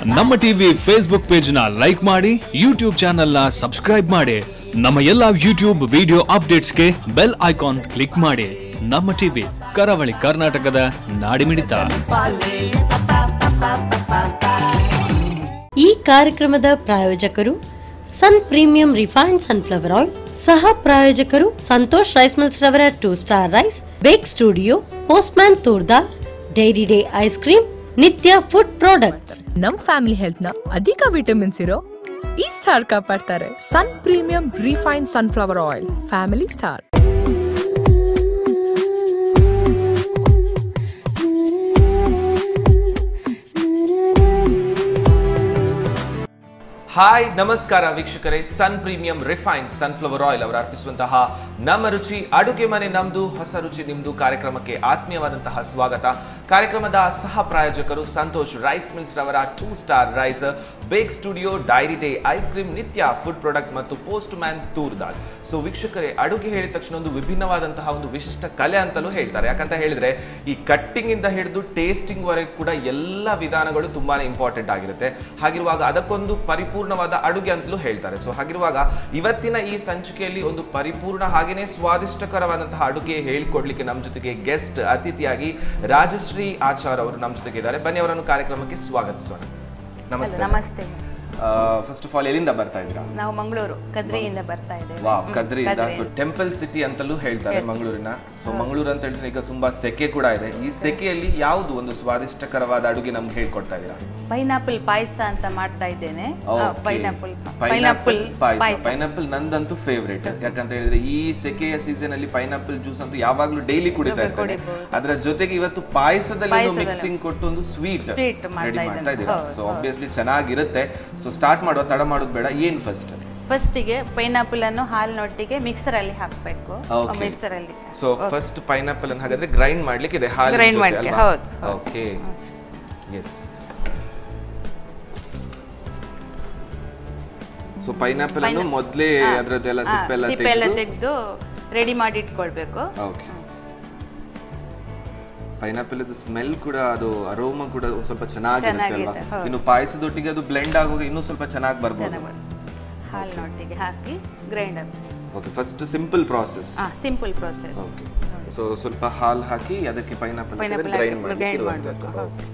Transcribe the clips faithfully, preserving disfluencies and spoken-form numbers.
ನಮ್ಮ TV Facebook page ನ like ಮಾಡಿ, ಯೂಟ್ಯೂಬ್ ಚಾನೆಲ್ ನ ಸಬ್ಸ್ಕ್ರೈಬ್ ಮಾಡಿ. ನಮ್ಮ ಎಲ್ಲಾ ಯೂಟ್ಯೂಬ್ ವಿಡಿಯೋ ಅಪ್ಡೇಟ್ಸ್ಗೆ ಬೆಲ್ ಐಕಾನ್ ಕ್ಲಿಕ್ ಮಾಡಿ. ನಮ್ಮ ಟಿವಿ ಕರಾವಳಿ ಕರ್ನಾಟಕದ ನಾಡಿಮಿಡಿತ. ಈ ಕಾರ್ಯಕ್ರಮದ ಪ್ರಾಯೋಜಕರು Sun Premium refined sunflower oil, ಸಹ ಪ್ರಾಯೋಜಕರು ಸಂತೋಷ್ ರೈಸ್ ಮಿಲ್ಸ್ ರವರ two star rice, Bake Studio, Postman toor dal, Dairy Day ice cream, Nithya food products. ನಮ್ ಫ್ಯಾಮಿಲಿ ಹೆಲ್ತ್ ನ ಅಧಿಕ ವಿಟಮಿನ್ಸ್ ಇರೋ ಈ ಸ್ಟಾರ್ ಕಾಪಾಡ್ತಾರೆ. Sun Premium refined sunflower oil, family star. Hi ನಮಸ್ಕಾರ ವೀಕ್ಷಕರೇ, Sun Premium refined sunflower oil ಅವರು ಅರ್ಪಿಸುವಂತಹ ನಮ್ಮ ರುಚಿ ಅಡುಗೆ ಮನೆ ನಮ್ದು, ಹೊಸ ರುಚಿ ನಿಮ್ದು ಕಾರ್ಯಕ್ರಮಕ್ಕೆ ಆತ್ಮೀಯವಾದಂತಹ ಸ್ವಾಗತ. ಕಾರ್ಯಕ್ರಮದ ಸಹ ಪ್ರಾಯೋಜಕರು ಸಂತೋಷ್ ರೈಸ್ ಮಿಲ್ಸ್ ರವರ two star rice, Bake Studio, Dairy Day ice cream, Nithya food product ಮತ್ತು ಪೋಸ್ಟ್ ಮ್ಯಾನ್ ತೂರ್ದಾಲ್. ಸೊ ವೀಕ್ಷಕರೇ, ಅಡುಗೆ ಹೇಳಿದ ತಕ್ಷಣ ಒಂದು ವಿಭಿನ್ನವಾದಂತಹ ಒಂದು ವಿಶಿಷ್ಟ ಕಲೆ ಅಂತಲೂ ಹೇಳ್ತಾರೆ. ಯಾಕಂತ ಹೇಳಿದ್ರೆ ಈ ಕಟ್ಟಿಂಗ್ ಇಂದ ಹಿಡಿದು ಟೇಸ್ಟಿಂಗ್ ವರೆಗೂ ಕೂಡ ಎಲ್ಲ ವಿಧಾನಗಳು ತುಂಬಾನೇ ಇಂಪಾರ್ಟೆಂಟ್ ಆಗಿರುತ್ತೆ. ಹಾಗಿರುವಾಗ ಅದಕ್ಕೊಂದು ಪರಿಪೂರ್ಣವಾದ ಅಡುಗೆ ಅಂತಲೂ ಹೇಳ್ತಾರೆ. ಸೊ ಹಾಗಿರುವಾಗ ಇವತ್ತಿನ ಈ ಸಂಚಿಕೆಯಲ್ಲಿ ಒಂದು ಪರಿಪೂರ್ಣ ಹಾಗೇನೆ ಸ್ವಾದಿಷ್ಟಕರವಾದಂತಹ ಅಡುಗೆ ಹೇಳಿಕೊಡ್ಲಿಕ್ಕೆ ನಮ್ಮ ಜೊತೆಗೆ ಗೆಸ್ಟ್ ಅತಿಥಿಯಾಗಿ ರಾಜಶ್ರೀ ಆಚಾರ್ ಅವರು ನಮ್ಮ ಜೊತೆಗೆ ಇದ್ದಾರೆ. ಬನ್ನಿ ಅವರನ್ನು ಕಾರ್ಯಕ್ರಮಕ್ಕೆ ಸ್ವಾಗತಿಸೋಣ. ನಮಸ್ತೆ. ನಮಸ್ತೆ. ಫಸ್ಟ್ ಆಫ್ ಆಲ್ ಎಲ್ಲಿಂದ ಬರ್ತಾ ಇದ್ದೀರಾ? ನಾವು ಮಂಗಳೂರು ಕದ್ರಿಯಿಂದ ಬರ್ತಾ ಇದ್ದೇವೆ. ವಾವ್, ಕದ್ರಿಯಿಂದ. ಸೊ ಟೆಂಪಲ್ ಸಿಟಿ ಅಂತಲೂ ಹೇಳ್ತಾರೆ ಮಂಗಳೂರಿನ. ಸೊ ಮಂಗಳೂರು ಅಂತ ಹೇಳಿದ್ರೆ ಈಗ ತುಂಬಾ ಸೆಕೆ ಕೂಡ ಇದೆ. ಈ ಸೆಕೆಯಲ್ಲಿ ಯಾವುದು ಒಂದು ಸ್ವಾದಿಷ್ಟಕರವಾದ ಅಡುಗೆ ನಮ್ಗೆ ಹೇಳ್ಕೊಡ್ತಾ ಇದ್ದೀರಾ? ಪೈನಾಪಲ್ ಪಾಯಸ ಅಂತ ಮಾಡ್ತಾ ಇದ್ದೇನೆ. ಪೈನಾಪಲ್ ಪೈನಾಪಲ್ ಪಾಯಸ. ಪೈನಾಪಲ್ ನಂದಂತೂ ಫೇವ್ರೇಟ್. ಯಾಕಂತ ಹೇಳಿದ್ರೆ ಈ ಸೆಕೆಯ ಸೀಸನ್ ಅಲ್ಲಿ ಪೈನಾಪಲ್ ಜ್ಯೂಸ್ ಅಂತೂ ಯಾವಾಗ್ಲೂ ಡೈಲಿ ಕುಡಿತಾ ಇರ್ತೇನೆ. ಅದರ ಜೊತೆಗೆ ಇವತ್ತು ಪಾಯಸದಲ್ಲಿ ಮಿಕ್ಸಿಂಗ್ ಕೊಟ್ಟು ಒಂದು ಸ್ವೀಟ್ ರೆಡಿ ಮಾಡ್ತಾ ಇದ್ದೀರಾ. ಸೊ ಆಬ್ವಿಯಸ್ಲಿ ಚೆನ್ನಾಗಿರುತ್ತೆ. ಸೊ ಸ್ಟಾರ್ಟ್ ಮಾಡುವ, ತಡ ಮಾಡೋದು ಬೇಡ. ಏನ್ ಫಸ್ಟ್? ಫಸ್ಟಿಗೆ ಪೈನಾಪಲ್ ಅನ್ನು ಹಾಲಿನೊಟ್ಟಿಗೆ ಮಿಕ್ಸರ್ ಅಲ್ಲಿ ಹಾಕಬೇಕು. ಮಿಕ್ಸರ್ ಅಲ್ಲಿ. ಸೊ ಫಸ್ಟ್ ಪೈನಾಪಲ್ ಅನ್ನು ಹಾಗಾದ್ರೆ ಗ್ರೈಂಡ್ ಮಾಡ್ಲಿಕ್ಕೆ ಇದೆ ಹಾಲಿನ ಗ್ರೈಂಡ್ ಜೊತೆ ಮಾಡ್ಲಿಕ್ಕೆ. ಅಲ್ವಾ? ಹೌದು. Okay, S. ಸೊ ಪೈನಾಪಲ್ ಅನ್ನು ಮೊದಲೇ ಅದರದೆಲ್ಲ ಸಿಪ್ಪೆಲ್ಲ ಸಿಪ್ಪೆಲ್ಲ ತೆಗೆದು ರೆಡಿ ಮಾಡಿ ಇಟ್ಕೊಳ್ಬೇಕು. ಓಕೆ. ಪೈನಾಪಲ್ ಇದು ಸ್ಮೆಲ್ ಕೂಡ, ಅದು ಅರೋಮಾ ಕೂಡ ಒಂದು ಸ್ವಲ್ಪ ಚೆನ್ನಾಗಿರುತ್ತೆ ಅಲ್ವಾ? ಇನ್ನು ಪಾಯಸದೊಟ್ಟಿಗೆ ಅದು ಬ್ಲೆಂಡ್ ಆಗುವಾಗ ಇನ್ನೂ ಸ್ವಲ್ಪ ಚೆನ್ನಾಗಿ ಬರ್ಬೋದು. ಹಾಲಿನೊಟ್ಟಿಗೆ ಹಾಕಿ grinder. Okay, first simple process. ಹಾ, ಸಿಂಪಲ್ ಪ್ರಾಸೆಸ್. ಓಕೆ. ಸೊ ಸ್ವಲ್ಪ ಹಾಲು ಹಾಕಿ ಅದಕ್ಕೆ ಪೈನಾಪಲ್ ಗ್ರೈಂಡ್ ಮಾಡಬೇಕು. Okay.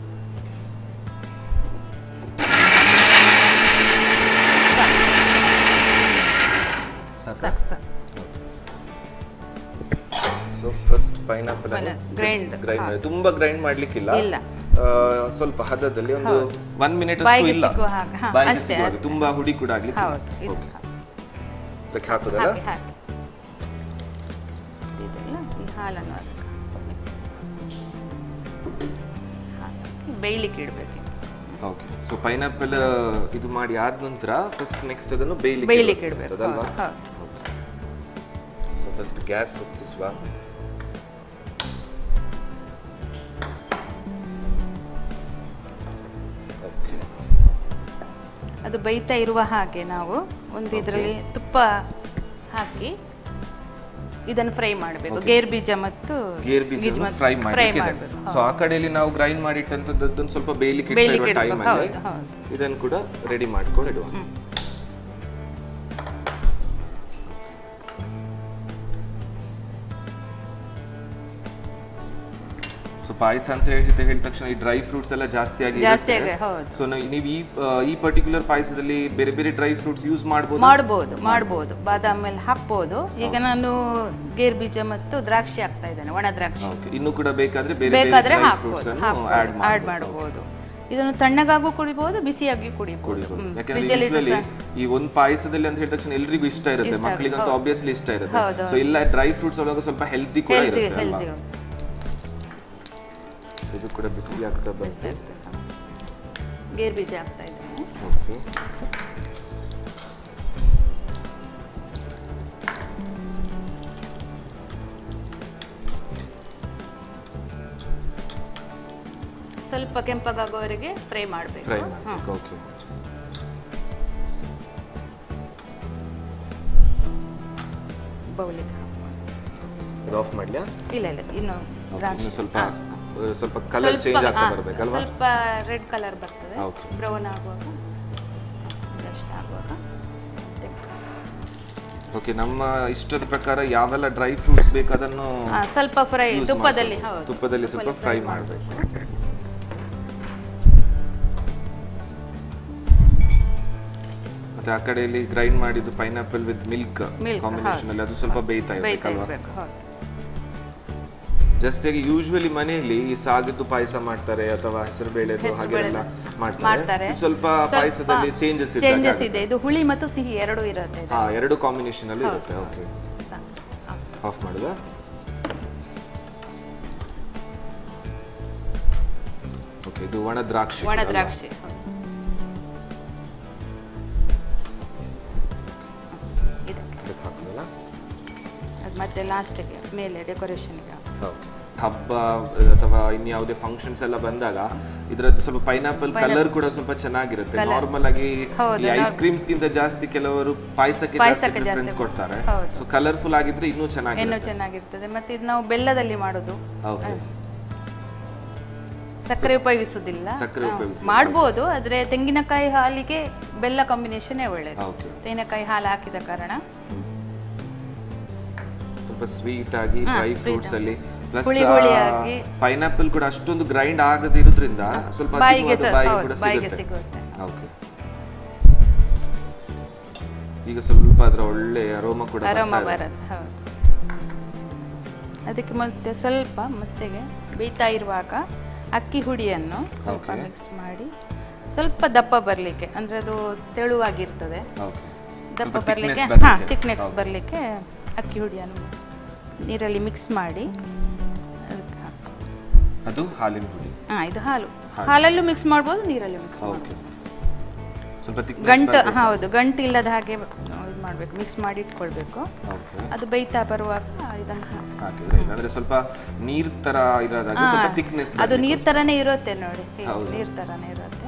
So first pineapple grind grind ತುಂಬಾ ಗ್ರೈಂಡ್ ಮಾಡ್ಲಿಕ್ಕಿಲ್ಲ, ಸ್ವಲ್ಪ ಹದದಲ್ಲಿ ಒಂದು ಒನ್ ಮಿನಿಟ್ ಅಷ್ಟು ಇಲ್ಲ, ತುಂಬಾ ಹುಡಿ ಕೂಡ ಆಗ್ಲಿಕ್ಕೆ. ಹಾಕುದಲ್ಲ? ಬೇಯ್ಲಿಕ್ಕೆ ಇಡಬೇಕು. ಓಕೆ. ಸೊ ಪೈನಾಪಲ್ ಇದು ಮಾಡಿ ಆದ ನಂತರ ಫಸ್ಟ್ ನೆಕ್ಸ್ಟ್ ಅದನ್ನು ಬೇಯ್ಲಿಕ್ಕೆ ಇಡಬೇಕು ಅಲ್ವಾ? ಸೊ ಫಸ್ಟ್ ಗ್ಯಾಸ್ ಹೊತ್ತಿಸುವ. ಅದು ಬೇಯ್ತಾ ಇರುವ ಹಾಗೆ ನಾವು ಒಂದು ಇದರಲ್ಲಿ ತುಪ್ಪ ಹಾಕಿ ಇದನ್ನು ಫ್ರೈ ಮಾಡಬೇಕು. ಗೇರ್ ಬೀಜ ಮತ್ತು ಗೇರ್ ಬೀಜ ಫ್ರೈ ಮಾಡಬೇಕು. ಸೊ ಆ ಕಡೆಯಲ್ಲಿ ನಾವು ಗ್ರೈಂಡ್ ಮಾಡಿಟ್ಟಂತದ್ದನ್ನು ಸ್ವಲ್ಪ ಬೇಯಲಿಕ್ಕೆ ಇಡುವ ಟೈಮ್ ಅಲ್ಲಿ ಇದನ್ನು ಕೂಡ ರೆಡಿ ಮಾಡ್ಕೊಂಡು ಇಡುವ. ಪಾಯಸ ಅಂತ ಹೇಳಿದ ಹೇಳಿದ ತಕ್ಷಣ ಈ ಡ್ರೈ ಫ್ರೂಟ್ಸ್ ಎಲ್ಲ ಜಾಸ್ತಿ ಆಗಿ ಸೊ ನೀವು ಈ ಈ ಪರ್ಟಿಕ್ಯುಲರ್ ಪಾಯಸದಲ್ಲಿ ಬೇರೆ ಬೇರೆ ಡ್ರೈ ಫ್ರೂಟ್ಸ್ ಯೂಸ್ ಮಾಡಬಹುದು ಮಾಡಬಹುದು ಮಾಡಬಹುದು ಬಾದಾಮಿ ಎಲ್ಲ ಹಾಕಬಹುದು. ಈಗ ನಾನು ಗೇರ್ ಬೀಜ ಮತ್ತು ದ್ರಾಕ್ಷಿ ಹಾಕ್ತಾ ಇದ್ದೇನೆ, ಒಣ ದ್ರಾಕ್ಷಿ. ಇನ್ನು ಕೂಡ ಬೇಕಾದ್ರೆ ಬೇರೆ ಬೇಕಾದ್ರೆ ಆಡ್ ಮಾಡಬಹುದು. ಇದನ್ನು ತಣ್ಣಗಾಗೂ ಕುಡಿಬಹುದು, ಬಿಸಿಯಾಗಿ ಕುಡಿಬಹುದು. ಈ ಒಂದು ಪಾಯಸದಲ್ಲಿ ಅಂತ ಹೇಳಿದ ತಕ್ಷಣ ಎಲ್ರಿಗೂ ಇಷ್ಟ ಇರುತ್ತೆ, ಮಕ್ಕಳಿಗಂತೂ ಆಬ್ವಿಯಸ್ಲಿ ಇಷ್ಟ ಇರುತ್ತೆ. ಸೊ ಇಲ್ಲ ಡ್ರೈ ಫ್ರೂಟ್ಸ್ ಒಳಗೆ ಸ್ವಲ್ಪ ಹೆಲ್ದಿ ಕೂಡ ಇರುತ್ತೆ ಅಲ್ವಾ? ಇದು ಕೂಡ ಬಿಸಿ ಆಗ್ತಾ ಬಂತು. ಗೇರ್ ಬೀಜ ಹಾಕ್ತಾ ಇದ್ದೇನೆ. ಓಕೆ. ಸ್ವಲ್ಪ ಕೆಂಪಗಾಗುವವರೆಗೆ ಫ್ರೈ ಮಾಡಬೇಕು. ಫ್ರೈ ಮಾಡಬೇಕು. ಓಕೆ. ಬೌಲಿಗೆ ಇದು ಆಫ್ ಮಾಡ್ಲಾ? ಇಲ್ಲ ಇಲ್ಲ, ಇನ್ನು ಇನ್ನು ಸ್ವಲ್ಪ ಸ್ವಲ್ಪ ಕಲರ್ ಚೇಂಜ್ ಆಗ್ತಾ ಬರಬೇಕಲ್ವಾ? ಸ್ವಲ್ಪ ರೆಡ್ ಕಲರ್ ಬರ್ತದೆ, ಬ್ರೌನ್ ಆಗುವಾಗ ಜಸ್ಟ್ ಆಗುವಾಗ. ಓಕೆ, ನಮ್ಮ ಇಷ್ಟದ ಪ್ರಕಾರ ಯಾವೆಲ್ಲ ಡ್ರೈ ಫ್ರೂಟ್ಸ್ ಬೇಕು ಅದನ್ನು ಸ್ವಲ್ಪ ಫ್ರೈ ತುಪ್ಪದಲ್ಲಿ ಹೌದು ತುಪ್ಪದಲ್ಲಿ ಸ್ವಲ್ಪ ಫ್ರೈ ಮಾಡಬೇಕು. ಮತ್ತೆ ಆ ಕಡೆಯಲ್ಲಿ ಗ್ರೈಂಡ್ ಮಾಡಿದ್ದು ಪೈನಾಪಲ್ ವಿತ್ ಮಿಲ್ಕ್ ಕಾಂಬಿನೇಷನ್ ಅಲ್ಲಿ ಅದು ಸ್ವಲ್ಪ ಬೇಯ್ತಾ ಇರಬೇಕಲ್ವಾ? ಜಸ್ಟ್ ಆಗಿ ಯೂಶುವಲಿ ಮನೆಯಲ್ಲಿ ಈ ಸಾಗದ್ದು ಪಾಯಸ ಮಾಡ್ತಾರೆ ಅಥವಾ ಹೆಸರುಬೇಳೆದು ಹಾಗೆಲ್ಲ ಮಾಡ್ತಾರೆ. ಸ್ವಲ್ಪ ಪಾಯಸದಲ್ಲಿ ಚೇಂಜಸ್ ಇದೆ, ಚೇಂಜಸ್ ಇದೆ. ಇದು ಹುಳಿ ಮತ್ತು ಸಿಹಿ ಎರಡು ಇರುತ್ತೆ. ಹಾ, ಎರಡು ಕಾಂಬಿನೇಷನ್ ಅಲ್ಲಿ ಇರುತ್ತೆ. ಓಕೆ, ಆಫ್ ಮಾಡುವ. ಓಕೆ, ಇದು ಒಣ ದ್ರಾಕ್ಷಿ. ಒಣ ದ್ರಾಕ್ಷಿ ಮತ್ತೆ ಲಾಸ್ಟ್ಗೆ ಮೇಲೆ ಡೆಕೋರೇಷನ್ಗೆ. ಹಬ್ಬ ಅಥವಾ ಇನ್ಯಾವುದೇ ಫಂಕ್ಷನ್ಸ್ ಎಲ್ಲ ಬಂದಾಗ ಇದರದ್ದು ಸ್ವಲ್ಪ ಪೈನಾಪಲ್ ಕಲರ್ ಕೂಡ ಸ್ವಲ್ಪ ಚೆನ್ನಾಗಿರುತ್ತೆ. ನಾರ್ಮಲ್ ಆಗಿ ಈ ಐಸ್ ಕ್ರೀಮ್ಸ್ ಗಿಂತ ಜಾಸ್ತಿ ಕೆಲವರು ಪಾಯಸಕ್ಕೆ ಜಾಸ್ತಿ ಪ್ರಿಫರೆನ್ಸ್ ಕೊಡ್ತಾರೆ. ಸೊ ಕಲರ್ಫುಲ್ ಆಗಿದ್ರೆ ಇನ್ನೂ ಚೆನ್ನಾಗಿ ಇನ್ನೂ ಚೆನ್ನಾಗಿರ್ತದೆ. ಮತ್ತೆ ಇದು ನಾವು ಬೆಲ್ಲದಲ್ಲಿ ಮಾಡೋದು, ಸಕ್ಕರೆ ಉಪಯೋಗಿಸುವುದಿಲ್ಲ. ಸಕ್ಕರೆ ಉಪಯೋಗಿಸಿ ಮಾಡಬಹುದು, ಆದ್ರೆ ತೆಂಗಿನಕಾಯಿ ಹಾಲಿಗೆ ಬೆಲ್ಲ ಕಾಂಬಿನೇಷನ್ ಒಳ್ಳೆಯದು. ತೆಂಗಿನಕಾಯಿ ಹಾಲು ಹಾಕಿದ ಕಾರಣ ಸ್ವಲ್ಪ ಸ್ವೀಟ್ ಆಗಿ ಡ್ರೈ ಫ್ರೂಟ್ಸ್ ಅಲ್ಲಿ ಪ್ಲಸ್ ಪೈನಾಪಲ್ ಕೂಡ ಅಷ್ಟೊಂದು ಗ್ರೈಂಡ್ ಆಗದಿರೋದ್ರಿಂದ ಸ್ವಲ್ಪ ಬಾಯಿಗೆ ಸಿಗುತ್ತೆ. ಓಕೆ, ಈಗ ಸ್ವಲ್ಪ ಅದರ ಒಳ್ಳೆ ಅರೋಮಾ ಕೂಡ ಬರುತ್ತೆ. ಹೌದು, ಅದಕ್ಕೆ ಮತ್ತೆ ಸ್ವಲ್ಪ ಮತ್ತೆಗೆ ಬೇಯ್ತಾ ಇರುವಾಗ ಅಕ್ಕಿ ಹುಡಿಯನ್ನು ಸ್ವಲ್ಪ ಮಿಕ್ಸ್ ಮಾಡಿ ಸ್ವಲ್ಪ ದಪ್ಪ ಬರಲಿಕ್ಕೆ, ಅಂದ್ರೆ ಅದು ತೆಳುವಾಗಿರ್ತದೆ, ದಪ್ಪ ಬರಲಿಕ್ಕೆ, ಹಾ ಥಿಕ್ನೆಸ್ ಬರಲಿಕ್ಕೆ ಅಕ್ಕಿ ಹುಡಿಯನ್ನು ನೀರಲ್ಲಿ ಮಿಕ್ಸ್ ಮಾಡಿ ಅದು ಹಾಲಿನ ಹುಡಿ. ಹಾ, ಇದು ಹಾಲು. ಹಾಲಲ್ಲೂ ಮಿಕ್ಸ್ ಮಾಡ್ಬೋದು, ನೀರಲ್ಲೂ ಮಿಕ್ಸ್ ಮಾಡ್ಬೋದು. ಸ್ವಲ್ಪ ಗಂಟು, ಹೌದು, ಗಂಟು ಇಲ್ಲದ ಹಾಗೆ ಇದು ಮಾಡಬೇಕು, ಮಿಕ್ಸ್ ಮಾಡಿ ಇಟ್ಕೊಳ್ಬೇಕು. ಅದು ಬೇಯ್ತಾ ಬರುವಾಗ ಇದನ್ನು ಹಾಕಿದ್ರೆ ಅಂದ್ರೆ ಸ್ವಲ್ಪ ನೀರ್ ತರ ಇರೋದಾಗೆ ಸ್ವಲ್ಪ ಥಿಕ್ನೆಸ್, ಅದು ನೀರ್ ತರನೇ ಇರುತ್ತೆ ನೋಡಿ, ನೀರ್ ತರನೇ ಇರುತ್ತೆ.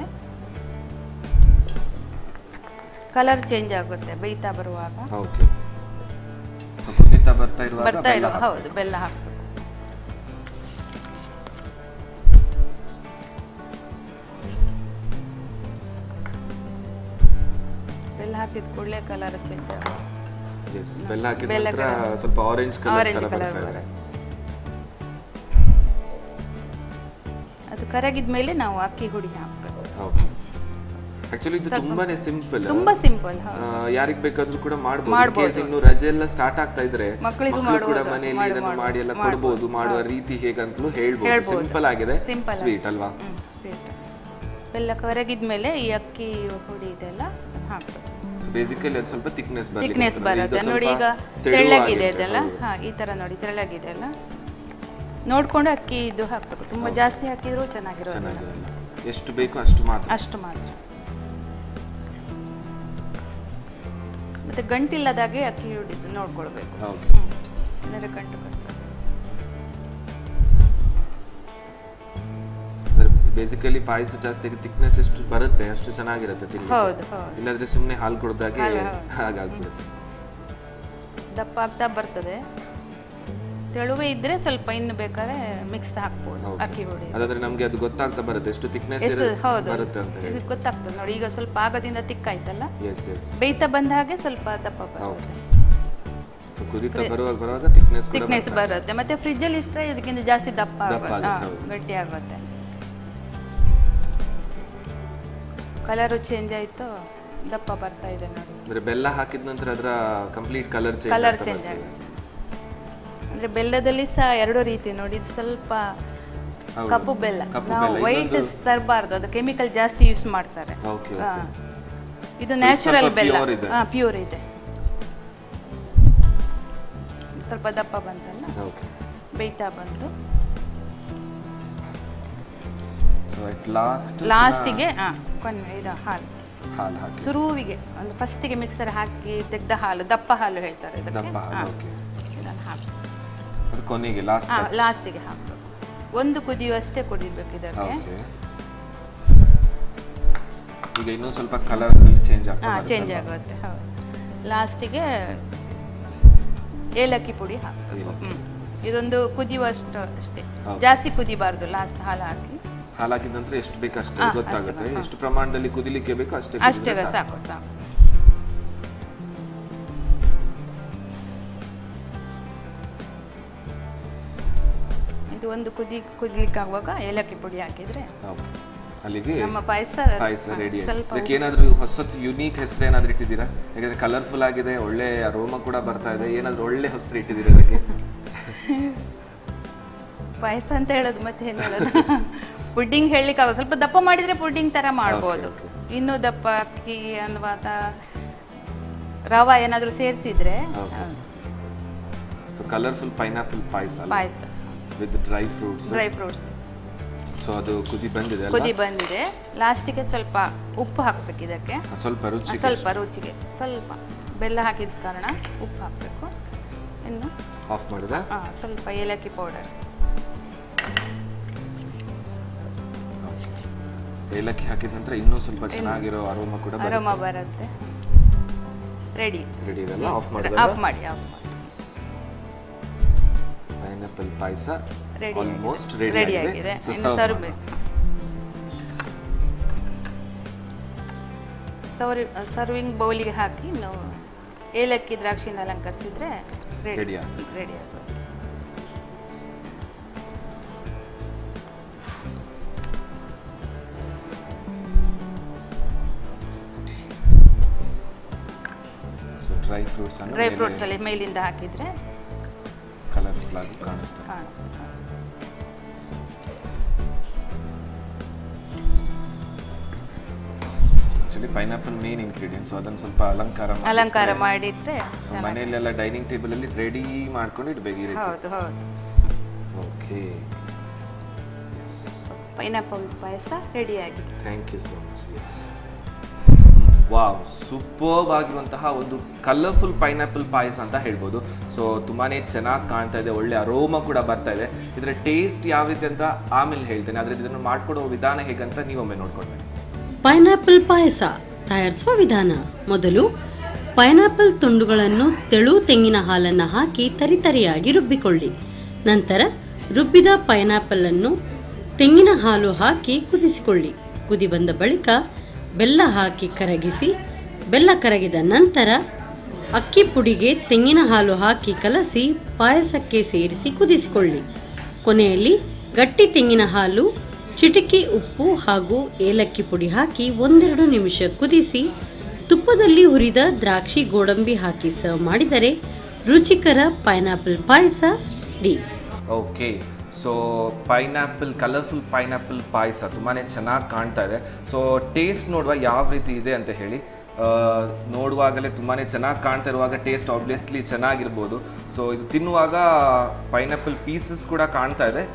ಕಲರ್ ಚೇಂಜ್ ಆಗುತ್ತೆ ಬೇಯ್ತಾ ಬರುವಾಗ. ಓಕೆ, ಕುದಿತಾ ಬರ್ತಾ ಇರುವಾಗ ಬರ್ತಾ ಇರೋ ಹೌದು ಬೆಲ್ಲ ಹಾಕ್ಬೇಕು. ಬೆಲ್ಲ ಹಾಕಿದ ಕೂಡಲೇ ಕಲರ್ ಚೇಂಜ್ ಆಗುತ್ತೆ. ಎಸ್, ಬೆಲ್ಲ ಹಾಕಿದ ನಂತರ ಸ್ವಲ್ಪ ಆರೆಂಜ್ ಕಲರ್ ತರ ಬರ್ತಾ ಇದೆ. ಅದು ಕರಗಿದ ಮೇಲೆ ನಾವು ಅಕ್ಕಿ ಹುಡಿ ಹಾಕಬೇಕು. ಓಕೆ, ಆಕ್ಚುಲಿ ಇದು ತುಂಬಾನೇ ಸಿಂಪಲ್, ತುಂಬಾ ಸಿಂಪಲ್. ಯಾರಿಗೆ ಬೇಕಾದ್ರೂ ಕೂಡ ಮಾಡಬಹುದು. ಇನ್ನು ರಜೆ ಎಲ್ಲ ಸ್ಟಾರ್ಟ್ ಆಗ್ತಾ ಇದ್ರೆ ಮಕ್ಕಳು ಕೂಡ ಮನೆಯಲ್ಲಿ ಇದನ್ನು ಮಾಡಿ ಎಲ್ಲ ಕೊಡಬಹುದು. ಮಾಡುವ ರೀತಿ ಹೇಗಂತಲೂ ಹೇಳ್ಬಹುದು. ಸಿಂಪಲ್ ಆಗಿದೆ, ಸ್ವೀಟ್ ಅಲ್ವಾ? ಸ್ವೀಟ್. ಬೆಲ್ಲ ಕರಗಿದ ಮೇಲೆ ಈ ಅಕ್ಕಿ ಹುಡಿ ಇದೆಲ್ಲ ಹಾಕಬೇಕು. ಸೊ ಬೇಸಿಕಲಿ ಅದು ಸ್ವಲ್ಪ ಥಿಕ್ನೆಸ್ ಬರುತ್ತೆ. ಥಿಕ್ನೆಸ್ ಬರುತ್ತೆ ನೋಡಿ. ಈಗ ತೆಳ್ಳಗಿದೆ ಇದೆಲ್ಲ, ಹಾ ಈ ತರ ನೋಡಿ ತೆಳ್ಳಗಿದೆ ಅಲ್ಲ, ನೋಡ್ಕೊಂಡು ಅಕ್ಕಿ ಇದು ಹಾಕಬೇಕು. ತುಂಬಾ ಜಾಸ್ತಿ ಹಾಕಿದ್ರು ಚೆನ್ನಾಗಿರೋದಿಲ್ಲ. ಎಷ್ಟು ಬೇಕು ಅಷ್ಟು ಮಾತ್ರ, ಅಷ್ಟು ಮಾತ್ರ. ಮತ್ತೆ ಗಂಟಿಲ್ಲದಾಗೆ ಅಕ್ಕಿ ಹಿಡಿದು ನೋಡ್ಕೊಳ್ಬೇಕು. ಅಂದರೆ ಗಂಟು ಬರ್ತದೆ. ಬೇಸಿಕಲಿ ಪಾಯಸ ಜಾಸ್ತಿ ಥಿಕ್ನೆಸ್ ಎಷ್ಟು ಬರುತ್ತೆ ಅಷ್ಟು ಚೆನ್ನಾಗಿರುತ್ತೆ ತಿನ್ನಲಿಕ್ಕೆ. ಹೌದು ಹೌದು. ಇಲ್ಲಾಂದ್ರೆ ಸುಮ್ಮನೆ ಹಾಲು ಕುಡಿದಾಗೆ ಹಾಗಾಗ್ಬಿಡುತ್ತೆ. ದಪ್ಪ ಆಗ್ತಾ ಬರ್ತದೆ. ತೆಳುವೆ ಇದ್ರೆ ಸ್ವಲ್ಪ ಇನ್ನು ಬೇಕಾದ್ರೆ ಮಿಕ್ಸ್ ಹಾಕ್ಬೋದು ಅಕ್ಕಿ ಹುಡಿ. ಅದಾದ್ರೆ ನಮಗೆ ಅದು ಗೊತ್ತಾಗ್ತಾ ಬರುತ್ತೆ ಎಷ್ಟು ಥಿಕ್ನೆಸ್ ಬರುತ್ತೆ ಅಂತ ಹೇಳಿ. ಇದು ಗೊತ್ತಾಗ್ತದೆ ನೋಡಿ. ಈಗ ಸ್ವಲ್ಪ ಆಗದಿಂದ ತಿಕ್ ಆಯ್ತಲ್ಲ, ಎಸ್ ಎಸ್, ಬೇಯ್ತಾ ಬಂದ ಹಾಗೆ ಸ್ವಲ್ಪ ದಪ್ಪ ಬರುತ್ತೆ. ಸೊ ಕುದಿತಾ ಬರುವಾಗ ಬರುವಾಗ ಥಿಕ್ನೆಸ್ ಥಿಕ್ನೆಸ್ ಬರುತ್ತೆ. ಮತ್ತೆ ಫ್ರಿಜ್ ಅಲ್ಲಿ ಇಷ್ಟೇ ಇದಕ್ಕಿಂತ ಜಾಸ್ತಿ ದಪ್ಪ ಆಗುತ್ತೆ, ಗಟ್ಟಿ ಆಗುತ್ತೆ. ಕಲರ್ ಚೇಂಜ್ ಆಯ್ತು, ದಪ್ಪ ಬರ್ತಾ ಇದೆ ನೋಡಿ. ಅಂದ್ರೆ ಬೆಲ್ಲ ಹಾಕಿದ ನಂತರ ಅದರ complete colour change colour change ಆಗುತ್ತೆ. ಅಂದ್ರೆ ಬೆಲ್ಲದಲ್ಲಿ ಸಹ ಎರಡು ರೀತಿ ನೋಡಿ. ಇದು ಸ್ವಲ್ಪ ಕಪ್ಪು ಬೆಲ್ಲ, ನಾವು ವೈಟ್ ತರಬಾರ್ದು, ಅದು ಕೆಮಿಕಲ್ ಜಾಸ್ತಿ ಯೂಸ್ ಮಾಡ್ತಾರೆ. ಇದು ನ್ಯಾಚುರಲ್ ಬೆಲ್ಲ, ಹಾ ಪ್ಯೂರ್ ಇದೆ. ಸ್ವಲ್ಪ ದಪ್ಪ ಬಂತಲ್ಲ, ಬೇಯ್ತಾ ಬಂತು. ಲಾಸ್ಟಿಗೆ ಕೊನೆ ಇದು ಹಾಲು, ಸುರುವಿಗೆ ಒಂದು ಫಸ್ಟಿಗೆ ಮಿಕ್ಸರ್ ಹಾಕಿ ತೆಗ್ದ ಹಾಲು, ದಪ್ಪ ಹಾಲು ಹೇಳ್ತಾರೆ ಇದಕ್ಕೆ. ಕೊನೆಗೆ ಲಾಸ್ಟಿಗೆ ಹಾಕಬೇಕು. ಒಂದು ಕುದಿಯುವಷ್ಟೇ ಕುಡಿಬೇಕು ಇದಕ್ಕೆ. ಈಗ ಇನ್ನೂ ಸ್ವಲ್ಪ ಕಲರ್ ಚೇಂಜ್ ಆಗುತ್ತೆ. ಹಾ ಚೇಂಜ್ ಆಗುತ್ತೆ. ಹೌದು. ಲಾಸ್ಟಿಗೆ ಏಲಕ್ಕಿ ಪುಡಿ ಹಾಕಬೇಕು. ಇದೊಂದು ಕುದಿಯುವಷ್ಟು ಅಷ್ಟೇ, ಜಾಸ್ತಿ ಕುದಿಬಾರ್ದು. ಲಾಸ್ಟ್ ಹಾಲು ಹಾಕಿ ಹಾಲು ಹಾಕಿದ ನಂತರ ಎಷ್ಟು ಬೇಕು ಅಷ್ಟೇ ಗೊತ್ತಾಗುತ್ತೆ. ಎಷ್ಟು ಪ್ರಮಾಣದಲ್ಲಿ ಕುದಿಲಿಕ್ಕೆ ಬೇಕು ಅಷ್ಟೇ ಅಷ್ಟೇ ಸಾಕು ಸಾಕು. ಇದು ಒಂದು ಕುದಿ ಕುದಿಲಿಕ್ಕೆ ಆಗುವಾಗ ಏಲಕ್ಕಿ ಪುಡಿ ಹಾಕಿದ್ರೆ ಅಲ್ಲಿಗೆ ನಮ್ಮ ಪಾಯಸ ಪಾಯಸ ರೆಡಿ. ಅದಕ್ಕೆ ಏನಾದರೂ ಹೊಸತ್ತು ಯುನೀಕ್ ಹೆಸರು ಏನಾದರೂ ಇಟ್ಟಿದ್ದೀರಾ? ಯಾಕಂದ್ರೆ ಕಲರ್ಫುಲ್ ಆಗಿದೆ, ಒಳ್ಳೆ ಅರೋಮಾ ಕೂಡ ಬರ್ತಾ ಇದೆ. ಏನಾದರೂ ಒಳ್ಳೆ ಹೆಸರು ಇಟ್ಟಿದ್ದೀರಾ ಅದಕ್ಕೆ? ಪಾಯಸ ಅಂತ ಹೇಳೋದು ಮತ್ತೆ ಏನು ಹೇಳೋದು, ಪುಡ್ಡಿಂಗ್ ಹೇಳಲಿಕ್ಕೆ ಆಗೋದು. ಸ್ವಲ್ಪ ದಪ್ಪ ಮಾಡಿದ್ರೆ ಪುಡ್ಡಿಂಗ್ ತರ ಮಾಡ್ಬೋದು. ಇನ್ನೂ ದಪ್ಪ ಅಕ್ಕಿ ಅನ್ನುವಾಗ ರವಾ ಏನಾದರೂ ಸೇರಿಸಿದ್ರೆ ಸೊ ಕಲರ್ಫುಲ್ ಪೈನಾಪಲ್ ಪಾಯಸ ಪಾಯಸ with dry fruits dry fruits so ಅದು ಕುದಿ ಬಂದಿದೆ ಕುದಿ ಬಂದಿದೆ. ಲಾಸ್ಟಿಗೆ ಸ್ವಲ್ಪ ಉಪ್ಪು ಹಾಕಬೇಕು ಇದಕ್ಕೆ, ಸ್ವಲ್ಪ ರುಚಿ ಸ್ವಲ್ಪ ರುಚಿಗೆ ಸ್ವಲ್ಪ ಬೆಲ್ಲ ಹಾಕಿದ ಕಾರಣ ಉಪ್ಪು ಹಾಕಬೇಕು. ಇನ್ನು ಆಫ್ ಮಾಡಿದ ಸ್ವಲ್ಪ ಏಲಕ್ಕಿ ಪೌಡರ್, ಏಲಕ್ಕಿ ಹಾಕಿದ ನಂತರ ಇನ್ನೂ ಸ್ವಲ್ಪ ಚೆನ್ನಾಗಿರೋ ಅರೋಮಾ ಕೂಡ ಅರೋಮಾ ಬರುತ್ತೆ. ರೆಡಿ ರೆಡಿ ಇದೆಲ್ಲ ಆಫ್ ಮಾಡಿದ ಆಫ್ ಮಾಡಿ ಆಫ್ ಮಾಡಿ ಪೈನಾಪಲ್ ಪಾಯಸ ರೆಡಿ ಆಲ್ಮೋಸ್ಟ್ ರೆಡಿ ಆಗಿದೆ. ಇನ್ನು ಸರ್ವ್ ಸರ್ವಿಂಗ್ ಬೌಲಿಗೆ ಹಾಕಿ ನಾವು ಏಲಕ್ಕಿ ದ್ರಾಕ್ಷಿಯಿಂದ ಅಲಂಕರಿಸಿದ್ರೆ ರೆಡಿ ರೆಡಿ ಆಗುತ್ತೆ. ಸೊ ಡ್ರೈ ಫ್ರೂಟ್ಸ್ ಅನ್ನು ಡ್ರೈ ಫ್ರೂಟ್ಸ್ ಅಲ್ಲಿ ಮೇಲಿಂದ ಹಾಕಿದ್ರೆ ಕಲರ್ಫುಲ್ ಆಗಿ ಕಾಣುತ್ತೆ. Actually pineapple main ingredient, so ಅದನ್ನು ಸ್ವಲ್ಪ ಅಲಂಕಾರ ಮಾಡಿ ಅಲಂಕಾರ ಮಾಡಿಟ್ರೆ ಮನೆಯಲ್ಲೆಲ್ಲ ಡೈನಿಂಗ್ ಟೇಬಲ್ ಅಲ್ಲಿ ರೆಡಿ ಮಾಡ್ಕೊಂಡು ಇಡಬೇಕು ಈ ರೀತಿ. ಹೌದು ಹೌದು. ಓಕೆ, ಪೈನಾಪಲ್ ಪಾಯಸ ರೆಡಿ ಆಗಿದೆ. Thank you so much. Yes, wow, superb ಆಗಿರುವಂತಹ ಒಂದು ಕಲರ್ಫುಲ್ ಪೈನಾಪಲ್ ಪಾಯಸ ಅಂತ ಹೇಳ್ಬೋದು. ಸೊ ತುಂಬಾನೇ ಚೆನ್ನಾಗಿ ಕಾಣ್ತಾ ಇದೆ, ಒಳ್ಳೆ ಅರೋಮಾ ಕೂಡ ಬರ್ತಾ ಇದೆ. ಇದರ ಟೇಸ್ಟ್ ಯಾವ ರೀತಿ ಅಂತ ಆಮೇಲೆ ಹೇಳ್ತೇನೆ, ಆದರೆ ಇದನ್ನು ಮಾಡ್ಕೊಡೋ ವಿಧಾನ ಹೇಗಂತ ನೀವೊಮ್ಮೆ ನೋಡ್ಕೊಳ್ಬೇಕು. ಪೈನಾಪಲ್ ಪಾಯಸ ತಯಾರಿಸುವ ವಿಧಾನ: ಮೊದಲು ಪೈನಾಪಲ್ ತುಂಡುಗಳನ್ನು ತೆಳು ತೆಂಗಿನ ಹಾಲನ್ನು ಹಾಕಿ ತರಿತರಿಯಾಗಿ ರುಬ್ಬಿಕೊಳ್ಳಿ. ನಂತರ ರುಬ್ಬಿದ ಪೈನಾಪಲ್ ಅನ್ನು ತೆಂಗಿನ ಹಾಲು ಹಾಕಿ ಕುದಿಸಿಕೊಳ್ಳಿ. ಕುದಿ ಬಂದ ಬಳಿಕ ಬೆಲ್ಲ ಹಾಕಿ ಕರಗಿಸಿ, ಬೆಲ್ಲ ಕರಗಿದ ನಂತರ ಅಕ್ಕಿ ಪುಡಿಗೆ ತೆಂಗಿನ ಹಾಲು ಹಾಕಿ ಕಲಸಿ ಪಾಯಸಕ್ಕೆ ಸೇರಿಸಿ ಕುದಿಸಿಕೊಳ್ಳಿ. ಕೊನೆಯಲ್ಲಿ ಗಟ್ಟಿ ತೆಂಗಿನ ಹಾಲು, ಚಿಟಿಕೆ ಉಪ್ಪು ಹಾಗೂ ಏಲಕ್ಕಿ ಪುಡಿ ಹಾಕಿ ಒಂದೆರಡು ನಿಮಿಷ ಕುದಿಸಿ ತುಪ್ಪದಲ್ಲಿ ಹುರಿದ ದ್ರಾಕ್ಷಿ ಗೋಡಂಬಿ ಹಾಕಿ ಸರ್ವ್ ಮಾಡಿದರೆ ರುಚಿಕರ ಪೈನಾಪಲ್ ಪಾಯಸ ready. Okay, so pineapple colourful pineapple ಪಾಯಸ ತುಂಬಾ ಚೆನ್ನಾಗಿ ಕಾಣ್ತಾ ಇದೆ. ಸೊ ಟೇಸ್ಟ್ ನೋಡುವ ಯಾವ ರೀತಿ ಇದೆ ಅಂತ ಹೇಳಿ. ನೋಡುವಾಗಲೇ ತುಂಬಾ ಚೆನ್ನಾಗಿ ಕಾಣ್ತಾ ಇರುವಾಗ ಟೇಸ್ಟ್ ಆಬ್ವಿಯಸ್ಲಿ ಚೆನ್ನಾಗಿರ್ಬೋದು. ಸೊ ಇದು ತಿನ್ನುವಾಗ ಪೈನಾಪಲ್ ಪೀಸಸ್ ಕೂಡ ಕಾಣ್ತಾ ಇದೆ.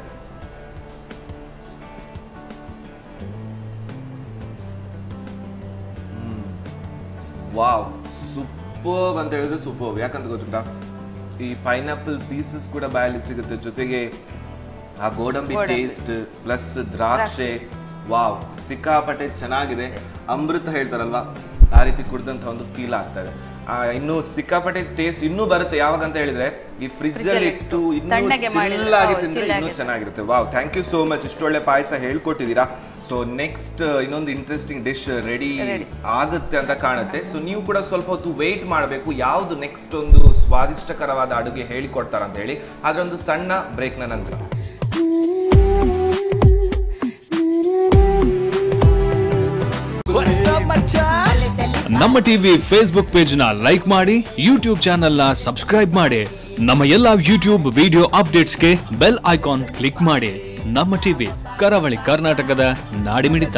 ವಾವ್, ಸೂಪರ್ಬ್ ಅಂತ ಹೇಳಿದ್ರೆ ಸೂಪರ್ಬ್. ಯಾಕಂತ ಗೊತ್ತುಂಟಾ, ಈ ಪೈನಾಪಲ್ ಪೀಸಸ್ ಕೂಡ ಬಾಯಲ್ಲಿ ಸಿಗುತ್ತೆ, ಜೊತೆಗೆ ಆ ಗೋಡಂಬಿ ಟೇಸ್ಟ್ ಪ್ಲಸ್ ದ್ರಾಕ್ಷೆ. ವಾವ್, ಸಿಕ್ಕಾಪಟ್ಟೆ ಚೆನ್ನಾಗಿದೆ. ಅಮೃತ ಹೇಳ್ತಾರಲ್ವಾ, ಆ ರೀತಿ ಕುಡಿದಂತ ಒಂದು ಫೀಲ್ ಆಗ್ತಾ ಇದೆ. ಇನ್ನು ಸಿಕ್ಕಾಪಟ್ಟೆ ಟೇಸ್ಟ್ ಇನ್ನೂ ಬರುತ್ತೆ. ಯಾವಾಗ ಅಂತ ಹೇಳಿದ್ರೆ ಈ ಫ್ರಿಜ್ ಅಲ್ಲಿ ಇಟ್ಟು ಇನ್ನೂ ಚಿಲ್ ಆಗಿ ತಿಂದ್ರೆ ಇನ್ನೂ ಚೆನ್ನಾಗಿರುತ್ತೆ. Wow, thank you so much. ಇಷ್ಟೊಳ್ಳೆ ಪಾಯಸ ಹೇಳ್ಕೊಟ್ಟಿದ್ದೀರಾ. ಸೊ ನೆಕ್ಸ್ಟ್ ಇನ್ನೊಂದು ಇಂಟ್ರೆಸ್ಟಿಂಗ್ ಡಿಶ್ ರೆಡಿ ಆಗುತ್ತೆ ಅಂತ ಕಾಣುತ್ತೆ. ಸೊ ನೀವು ಕೂಡ ಸ್ವಲ್ಪ ಹೊತ್ತು ವೇಟ್ ಮಾಡಬೇಕು, ಯಾವ್ದು ನೆಕ್ಸ್ಟ್ ಒಂದು ಸ್ವಾದಿಷ್ಟಕರವಾದ ಅಡುಗೆ ಹೇಳಿಕೊಡ್ತಾರ ಅಂತ ಹೇಳಿ. ಆದ್ರೆ ಒಂದು ಸಣ್ಣ ಬ್ರೇಕ್ ನ ನಂತರ ನಮ್ಮ ಟಿವಿ ಫೇಸ್ಬುಕ್ ಪೇಜ್ ನ ಲೈಕ್ ಮಾಡಿ, ಯೂಟ್ಯೂಬ್ ಚಾನೆಲ್ ನ ಸಬ್ಸ್ಕ್ರೈಬ್ ಮಾಡಿ. ನಮ್ಮ ಎಲ್ಲಾ ಯೂಟ್ಯೂಬ್ ವಿಡಿಯೋ ಅಪ್ಡೇಟ್ಸ್ಗೆ ಬೆಲ್ ಐಕಾನ್ ಕ್ಲಿಕ್ ಮಾಡಿ. ನಮ್ಮ ಟಿವಿ ಕರಾವಳಿ ಕರ್ನಾಟಕದ ನಾಡಿಮಿಡಿತ.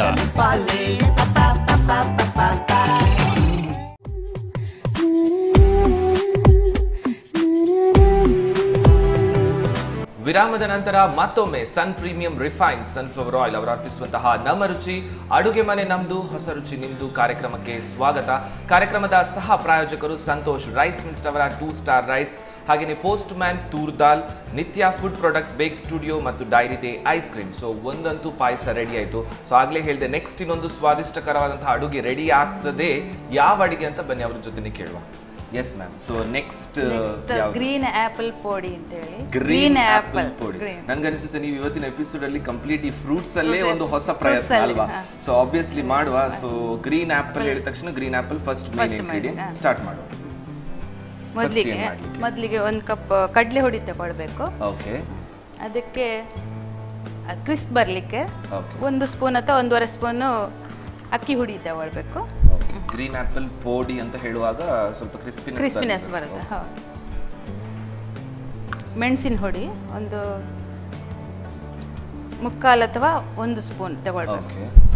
ವಿರಾಮದ ನಂತರ ಮತ್ತೊಮ್ಮೆ Sun Premium refined sunflower oil ಅವರು ಅರ್ಪಿಸುವಂತಹ ನಮ್ಮ ರುಚಿ ಅಡುಗೆ ಮನೆ ನಮ್ದು ಹೊಸ ರುಚಿ ನಿಮ್ದು ಕಾರ್ಯಕ್ರಮಕ್ಕೆ ಸ್ವಾಗತ. ಕಾರ್ಯಕ್ರಮದ ಸಹ ಪ್ರಾಯೋಜಕರು ಸಂತೋಷ್ ರೈಸ್ ಮಿಲ್ಸ್ ಅವರ ಟೂ ಸ್ಟಾರ್ ರೈಸ್, ಹಾಗೆಯೇ Postman toor dal, Nithya food product, Bake Studio ಮತ್ತು Dairy Day ice cream. So ಒಂದಂತೂ ಪಾಯಸ ರೆಡಿ ಆಯಿತು. ಸೊ ಆಗಲೇ ಹೇಳಿದೆ ನೆಕ್ಸ್ಟ್ ಇನ್ನೊಂದು ಸ್ವಾದಿಷ್ಟಕರವಾದಂತಹ ಅಡುಗೆ ರೆಡಿ ಆಗ್ತದೆ. ಯಾವ ಅಡುಗೆ ಅಂತ ಬನ್ನಿ ಅವ್ರ ಜೊತೆನೆ ಕೇಳುವ. Yes ma'am. So next green apple ಪೋಡಿ ಅಂತ ಹೇಳಿ. ಗ್ರೀನ್ ಆಪಲ್ ಪೋಡಿ ನನ್ಗೆ ಅನಿಸುತ್ತೆ ನೀವು ಇವತ್ತಿನ ಎಪಿಸೋಡ್ ಅಲ್ಲಿ ಕಂಪ್ಲೀಟ್ ಈ ಫ್ರೂಟ್ಸ್ ಅಲ್ಲೇ ಒಂದು ಹೊಸ ಪ್ರಯತ್ನ ಅಲ್ವಾ? ಸೊ ಆಬ್ವಿಯಸ್ಲಿ ಮಾಡುವ. ಸೊ ಗ್ರೀನ್ ಆಪಲ್ ಹೇಳಿದ ತಕ್ಷಣ green apple first main ingredient start ಮಾಡುವ. ಮೊದಲಿಗೆ ಮೊದಲಿಗೆ ಒಂದು ಕಪ್ ಕಡಲೆ ಹುಡಿ ತಗೊಳ್ಬೇಕು. ಓಕೆ. ಅದಕ್ಕೆ ಕ್ರಿಸ್ಪ್ ಬರಲಿಕ್ಕೆ ಒಂದು ಸ್ಪೂನ್ ಅಥವಾ ಒಂದೂವರೆ ಸ್ಪೂನು ಅಕ್ಕಿ ಹುಡಿ ತಗೊಳ್ಬೇಕು. ಗ್ರೀನ್ ಆಪಲ್ ಪೋಡಿ ಅಂತ ಹೇಳುವಾಗ ಸ್ವಲ್ಪ ಕ್ರಿಸ್ಪಿನೆಸ್ ಕ್ರಿಸ್ಪಿನೆಸ್ ಬರುತ್ತೆ. ಹೌದು. ಮೆಣಸಿನ ಹುಡಿ ಒಂದು ಮುಕ್ಕಾಲು ಅಥವಾ ಒಂದು ಸ್ಪೂನ್ ತಗೊಳ್ಬೇಕು.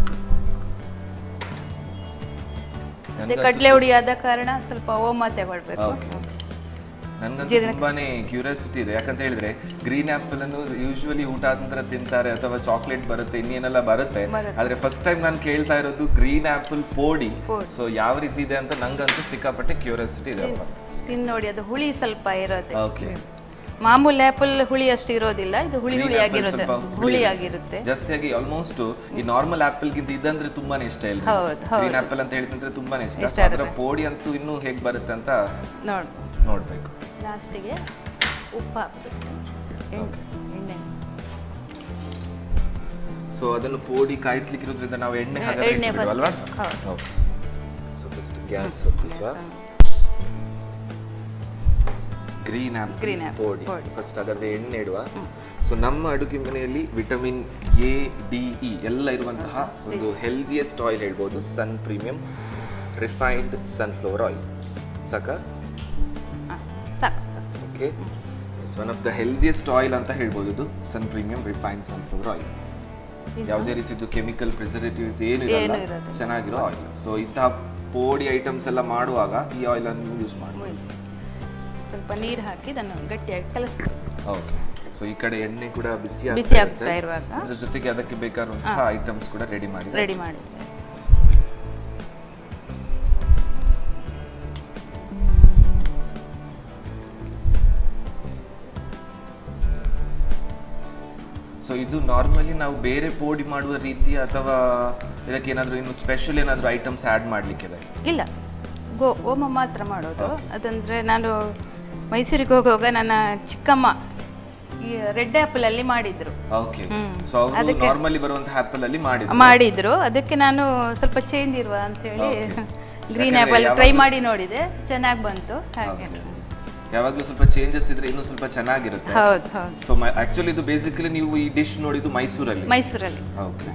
ಮತ್ತೆ ಕಡಲೆ ಹುಡಿ ಆದ ಕಾರಣ ಸ್ವಲ್ಪ ಓಮ ತಗೊಳ್ಬೇಕು. ನನ್ಗಂತೂ ತುಂಬಾನೇ ಕ್ಯೂರಿಯಾಸಿಟಿ ಇದೆ. ಯಾಕಂತ ಹೇಳಿದ್ರೆ ಗ್ರೀನ್ ಆಪಲ್ ಅನ್ನು ಯೂಶುವಲಿ ಊಟ ಆದ ನಂತರ ತಿಂತಾರೆ ಅಥವಾ ಚಾಕ್ಲೇಟ್ ಬರುತ್ತೆ, ಇನ್ನೇನೆಲ್ಲ ಬರುತ್ತೆ. ಆದ್ರೆ ಫಸ್ಟ್ ಟೈಮ್ ನಾನು ಕೇಳ್ತಾ ಇರೋದು ಗ್ರೀನ್ ಆಪಲ್ ಪೋಡಿ. ಸೊ ಯಾವ ರೀತಿ ಇದೆ ಅಂತ ನಂಗಂತೂ ಸಿಕ್ಕಾಪಟ್ಟೆ ಕ್ಯೂರಿಯಾಸಿಟಿ ಇದೆ. ತಿನ್ ನೋಡಿ, ಅದು ಹುಳಿ ಸ್ವಲ್ಪ ಇರುತ್ತೆ. ಓಕೆ. ಮಾಮೂಲಿ ಆಪಲ್ ಹುಳಿ ಅಷ್ಟು ಇರೋದಿಲ್ಲ, ಇದು ಹುಳಿ ಹುಳಿ ಆಗಿರುತ್ತೆ. ಹುಳಿ ಆಗಿರುತ್ತೆ ಜಾಸ್ತಿಯಾಗಿ. ಆಲ್ಮೋಸ್ಟ್ ಈ ನಾರ್ಮಲ್ ಆಪಲ್ ಗಿಂತ ಇದಂದ್ರೆ ತುಂಬಾನೇ ಇಷ್ಟ ಇಲ್ಲ. ಗ್ರೀನ್ ಆಪಲ್ ಅಂತ ಹೇಳಿದ್ರೆ ತುಂಬಾನೇ ಇಷ್ಟ. ಅದರ ಪೋಡಿ ಅಂತೂ ಇನ್ನೂ ಹೇಗೆ ಬರುತ್ತೆ ಅಂತ ನೋಡ್ ನೋಡ್ಬೇಕು. ಲಾಸ್ಟಿಗೆ ಉಪ್ಪು ಹಾಕ್ಬೇಕು, ಎಣ್ಣೆ. ಸೊ ಅದನ್ನು ಪೋಡಿ ಕಾಯಿಸ್ಲಿಕ್ಕೆ ಇರೋದ್ರಿಂದ ನಾವು ಎಣ್ಣೆ ಎಣ್ಣೆ ಅಲ್ವಾ? ಹೌದು. ಸೊ ಫಸ್ಟ್ ಗ್ಯಾಸ್ ಹೊತ್ತಿಸುವ. ಗ್ರೀನ್ ಆಪಲ್ ಪೋಡಿ ಫಸ್ಟ್ ಅದರಲ್ಲಿ ಎಣ್ಣೆ ಇಡುವ. ಸೊ ನಮ್ಮ ಅಡುಗೆ ಮನೆಯಲ್ಲಿ ವಿಟಮಿನ್ ಎ, ಡಿ, ಇ ಎಲ್ಲ ಇರುವಂತಹ ಒಂದು ಹೆಲ್ದಿಯೆಸ್ಟ್ ಆಯಿಲ್ ಹೇಳ್ಬೋದು Sun Premium refined sunflower oil. ಸಾಕ? Okay. It's one of the healthiest oil ಅಂತ ಹೇಳ್ಬೋದು ಇದು Sun Premium refined sunflower oil. ಯಾವುದೇ ರೀತಿದು ಕೆಮಿಕಲ್ ಪ್ರಿಸರ್ವೇಟಿವ್ಸ್ ಏನಿರಲ್ಲ, ಚೆನ್ನಾಗಿರೋ ಆಯಿಲ್. ಸೊ ಇಂತಹ ಪೋಡಿ ಐಟಮ್ಸ್ ಎಲ್ಲ ಮಾಡುವಾಗ ಈ ಆಯಿಲ್ ಅನ್ನು ಯೂಸ್ ಮಾಡಬಹುದು. ಸ್ವಲ್ಪ ನೀರು ಹಾಕಿ ಅದನ್ನು ಗಟ್ಟಿಯಾಗಿ ಕಲಸಬೇಕು. ಓಕೆ. ಸೊ ಈ ಕಡೆ ಎಣ್ಣೆ ಕೂಡ ಬಿಸಿ ಬಿಸಿ ಆಗ್ತಾ ಇರುವಾಗ ಅದರ ಜೊತೆಗೆ ಅದಕ್ಕೆ ಬೇಕಾಗಿರುವಂತಹ ಐಟಮ್ಸ್ ಕೂಡ ರೆಡಿ ಮಾಡಿ ರೆಡಿ ಮಾಡಿದ್ರೆ ಸೊ ಇದು ನಾರ್ಮಲಿ ನಾವು ಬೇರೆ ಪೋಡಿ ಮಾಡುವ ರೀತಿ ಅಥವಾ ಇದಕ್ಕೆ ಏನಾದರೂ ಇನ್ನು ಸ್ಪೆಷಲ್ ಏನಾದರೂ ಐಟಮ್ಸ್ ಆ್ಯಡ್ ಮಾಡಲಿಕ್ಕಿದೆ? ಇಲ್ಲ, ಗೋ ಓಮ ಮಾತ್ರ ಮಾಡೋದು. ಅದಂದ್ರೆ ನಾನು ಮೈಸೂರಿಗೆ ಹೋಗುವಾಗ ನನ್ನ ಚಿಕ್ಕಮ್ಮ ಈ ರೆಡ್ ಆಪಲ್ ಅಲ್ಲಿ ಮಾಡಿದ್ರು. ಓಕೆ. ಸೊ ಅವರು ನಾರ್ಮಲಿ ಬರುವಂತ ಆಪಲ್ ಅಲ್ಲಿ ಮಾಡಿದ್ರು ಮಾಡಿದ್ರು ಅದಕ್ಕೆ ನಾನು ಸ್ವಲ್ಪ ಚೇಂಜ್ ಇರುವ ಅಂತ ಹೇಳಿ ಗ್ರೀನ್ ಆಪಲ್ ಟ್ರೈ ಮಾಡಿ ನೋಡಿದೆ, ಚೆನ್ನಾಗಿ ಬಂತು. ಹಾಗೆ ಯಾವಾಗಲೂ ಸ್ವಲ್ಪ ಚೇಂಜಸ್ ಇದ್ರೆ ಇನ್ನೂ ಸ್ವಲ್ಪ ಚೆನ್ನಾಗಿರುತ್ತೆ. ಹೌದು ಹೌದು. ಸೊ ಆಕ್ಚುಲಿ ಇದು ಬೇಸಿಕಲಿ ನೀವು ಈ ಡಿಶ್ ನೋಡಿದ್ದು ಮೈಸೂರಲ್ಲಿ? ಮೈಸೂರಲ್ಲಿ. ಓಕೆ.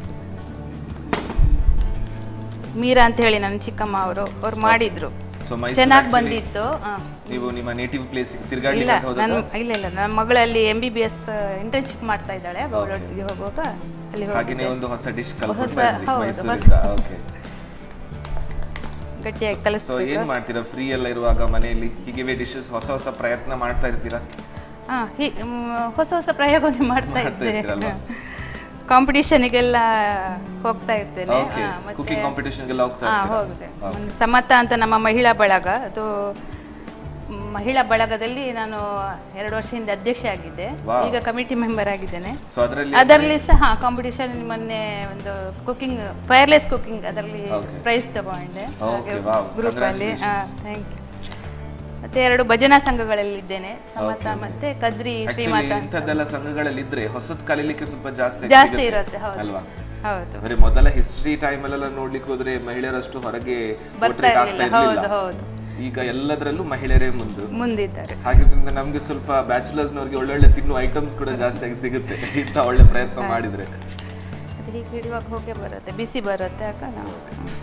ಮೀರಾ ಅಂತ ಹೇಳಿ ನನ್ನ ಚಿಕ್ಕಮ್ಮ ಅವರು ಅವ್ರು ಮಾಡಿದ್ರು, ಚೆನ್ನಾಗಿ ಬಂದಿತ್ತು. ನೀವು ನಿಮ್ಮ ನೇಟಿವ್ ಪ್ಲೇಸ್ ತಿರುಗಾಡಲಿಕ್ಕೆ ಅಂತ ಹೋದಾಗ? ಇಲ್ಲ ಇಲ್ಲ, ನನ್ನ ಮಗಳಲ್ಲಿ M B B S internship ಮಾಡ್ತಾ ಇದ್ದಾಳೆ, ಅವಳೊಟ್ಟಿಗೆ ಹೋಗುವಾಗ ಅಲ್ಲಿ ಹಾಗೇನೇ ಒಂದು ಹೊಸ ಡಿಶ್ ಕಲ್ತ್ಕೊಂಡು ಬಂದ್ರಿ ಮೈಸೂರಿಂದ. ಓಕೆ. ಗಟ್ಟಿಯಾಗಿ ಕಲಿಸ್ಬೇಕು. ಸೊ ಏನು ಮಾಡ್ತೀರಾ ಫ್ರೀ ಎಲ್ಲ ಇರುವಾಗ ಮನೆಯಲ್ಲಿ ಹೀಗೆ ಡಿಶಸ್ ಹೊಸ ಹೊಸ ಪ್ರಯತ್ನ ಮಾಡ್ತಾ ಇರ್ತೀರಾ? ಹಾ, ಹೊಸ ಹೊಸ ಪ್ರಯೋಗ ಮಾಡ್ತಾ ಇರ್ತೀನಿ. ಕಾಂಪಿಟಿಷನ್ಗೆಲ್ಲ ಹೋಗ್ತಾ ಇರ್ತೇನೆ. ಕುಕಿಂಗ್ ಕಾಂಪಿಟಿಷನ್ಗೆಲ್ಲ ಹೋಗ್ತಾ ಇರ್ತೇನೆ. ಸಮತ ಅಂತ ನಮ್ಮ ಮಹಿಳಾ ಬಳಗ, ಅದು ಮಹಿಳಾ ಬಳಗದಲ್ಲಿ ನಾನು ಎರಡು ವರ್ಷ ಹಿಂದೆ ಅಧ್ಯಕ್ಷ ಆಗಿದ್ದೆ, ಈಗ ಕಮಿಟಿ ಮೆಂಬರ್ ಆಗಿದ್ದೇನೆ. ಅದರಲ್ಲಿ ಸಹ ಕಾಂಪಿಟಿಷನ್ ಮೊನ್ನೆ ಒಂದು ಕುಕಿಂಗ್ ಫೈರ್ಲೆಸ್ ಕುಕಿಂಗ್ ಅದರಲ್ಲಿ ಪ್ರೈಸ್ ತಗೊಂಡೆ ಗ್ರೂಪ್ ಅಲ್ಲಿ. Thank you. ಮತ್ತೆ ಎರಡು ಭಜನಾ ಸಂಘಗಳಲ್ಲಿ ಇದ್ದೇನೆ, ಸಮತ ಮತ್ತೆ ಕದ್ರಿ ಶ್ರೀಮಾತಾ. ಇಂಥದ್ದೆಲ್ಲ ಸಂಘಗಳಲ್ಲಿ ಇದ್ರೆ ಹೊಸದು ಕಲಿಲಿಕ್ಕೆ ಸ್ವಲ್ಪ ಜಾಸ್ತಿ ಜಾಸ್ತಿ ಇರುತ್ತೆ. ಹೌದು ಹೌದು. ಬರೀ ಮೊದಲ ಹಿಸ್ಟ್ರಿ ಟೈಮ್ ಅಲ್ಲೆಲ್ಲ ನೋಡ್ಲಿಕ್ಕೆ ಹೋದ್ರೆ ಮಹಿಳೆಯರಷ್ಟು ಹೊರಗೆ ಬರ್ತಾ ಇರಲಿಲ್ಲ. ಹೌದು ಹೌದು. ಈಗ ಎಲ್ಲದರಲ್ಲೂ ಮಹಿಳೆಯರೇ ಮುಂದೆ ಮುಂದಿದ್ದಾರೆ. ಹಾಗಿದ್ರಿಂದ ನಮ್ಗೆ ಸ್ವಲ್ಪ ಬ್ಯಾಚುಲರ್ಸ್ ನವರಿಗೆ ಒಳ್ಳೊಳ್ಳೆ ತಿನ್ನುವ ಐಟಮ್ಸ್ ಕೂಡ ಜಾಸ್ತಿಯಾಗಿ ಸಿಗುತ್ತೆ ಇಂಥ ಒಳ್ಳೆ ಪ್ರಯತ್ನ ಮಾಡಿದ್ರೆ. ಹೀಗೆ ಹಿಡಿಯುವಾಗ ಹೋಗೇ ಬರುತ್ತೆ, ಬಿಸಿ ಬರುತ್ತೆ. ಯಾಕ ನಾವು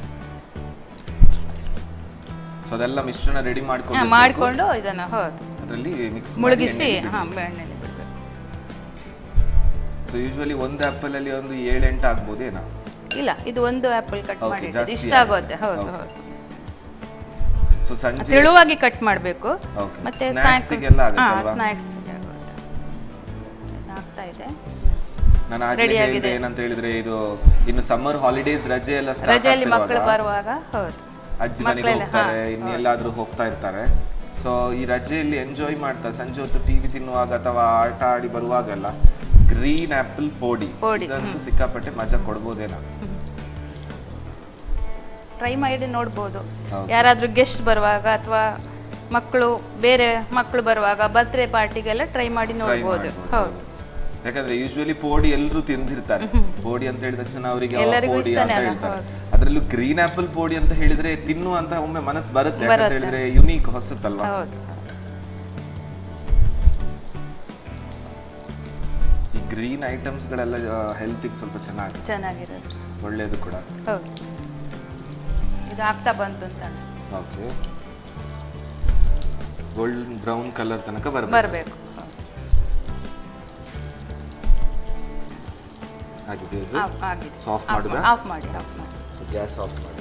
ಸೊ ಅದೆಲ್ಲ ಮಿಶ್ರಣ ರೆಡಿ ಮಾಡ್ಕೊಂಡು ಮಾಡ್ಕೊಂಡು ಇದನ್ನ ಹೌದು ಅದರಲ್ಲಿ ಮಿಕ್ಸ್ ಮುಳುಗಿಸಿ ಹಾ ಎಣ್ಣೆಲಿ ಬಿಡಬೇಕು. ಸೊ ಯೂಶುವಲಿ ಒಂದು ಆಪಲ್ ಅಲ್ಲಿ ಒಂದು ಏಳು ಎಂಟು ಆಗ್ಬೋದೇನಾ? ಇಲ್ಲ, ಇದು ಒಂದು ಆಪಲ್ ಕಟ್ ಮಾಡಿ ಇಷ್ಟ ಆಗುತ್ತೆ. ಹೌದು ಹೌದು. ಸೊ ಸಂಜೆ ತೆಳುವಾಗಿ ಕಟ್ ಮಾಡಬೇಕು. ಮತ್ತೆ ಸ್ನಾಕ್ಸ್ ಗೆಲ್ಲ ಆಗುತ್ತೆ ಅಲ್ವಾ? ಸ್ನಾಕ್ಸ್ ಆಗ್ತಾ ಇದೆ. ನಾನು ಆಗ್ಲೇ ಹೇಳಿದೆ ಏನಂತ ಹೇಳಿದ್ರೆ ಇದು ಇನ್ನು ಸಮ್ಮರ್ ಹಾಲಿಡೇಸ್ ರಜೆ ಎಲ್ಲ ಸ್ಟಾರ್ಟ್ ಆಗ್ತಿದೆ. ರಜೆಯಲ್ಲಿ ಮಕ್ಕಳು ಬರುವಾಗ ಹೌದು ಅಜ್ಜಿ ಮನೆಗೆ ಹೋಗ್ತಾರೆ, ಇನ್ನೆಲ್ಲಾದ್ರೂ ಹೋಗ್ತಾ ಇರ್ತಾರೆ. ಸೊ ಈ ರಜೆಯಲ್ಲಿ ಎಂಜಾಯ್ ಮಾಡ್ತಾ ಸಂಜೆ ಹೊತ್ತು ಟಿವಿ ತಿನ್ನುವಾಗ ಅಥವಾ ಆಟ ಆಡಿ ಬರುವಾಗೆಲ್ಲ ಗ್ರೀನ್ ಆಪಲ್ ಪೋಡಿ ಇದಂತೂ ಸಿಕ್ಕಾಪಟ್ಟೆ ಮಜಾ ಕೊಡ್ಬೋದೇನೋ. ಟ್ರೈ ಮಾಡಿ ನೋಡ್ಬೋದು. ಯಾರಾದ್ರೂ ಗೆಸ್ಟ್ ಬರುವಾಗ ಅಥವಾ ಮಕ್ಕಳು ಬೇರೆ ಮಕ್ಕಳು ಬರುವಾಗ ಬರ್ತ್ಡೇ ಪಾರ್ಟಿಗೆಲ್ಲ ಟ್ರೈ ಮಾಡಿ ನೋಡ್ಬೋದು. ಹೌದು, ಯಾಕಂದ್ರೆ ಯೂಶುವಲಿ ಪೋಡಿ ಎಲ್ಲರೂ ತಿಂದಿರ್ತಾರೆ. ಪೋಡಿ ಅಂತ ಹೇಳಿದ ತಕ್ಷಣ ಅವರಿಗೆ ಪೋಡಿ ಅಂತ ಹೇಳ್ತಾರೆ. ಅದರಲ್ಲೂ ಗ್ರೀನ್ ಆಪಲ್ ಪೋಡಿ ಅಂತ ಹೇಳಿದ್ರೆ ತಿನ್ನುವಂತ ಒಮ್ಮೆ ಮನಸ್ಸು ಬರುತ್ತೆ, ಯಾಕಂತ ಹೇಳಿದ್ರೆ ಯುನೀಕ್, ಹೊಸತಲ್ವಾ. ಈ ಗ್ರೀನ್ ಐಟಮ್ಸ್ ಗಳೆಲ್ಲ ಹೆಲ್ತ್ ಸ್ವಲ್ಪ ಚೆನ್ನಾಗಿ ಚೆನ್ನಾಗಿರುತ್ತೆ, ಒಳ್ಳೇದು ಕೂಡ. ಇದು ಆಗ್ತಾ ಬಂತು ಅಂತ. ಓಕೆ, ಗೋಲ್ಡನ್ ಬ್ರೌನ್ ಕಲರ್ ತನಕ ಬರಬೇಕು. ಆಗಿದೆ, ಆಫ್ ಮಾಡುದಾ? ಆಫ್ ಮಾಡಿ, ಆಫ್ ಮಾಡಿ. ಸೊ ಗ್ಯಾಸ್ ಆಫ್ ಮಾಡಿ.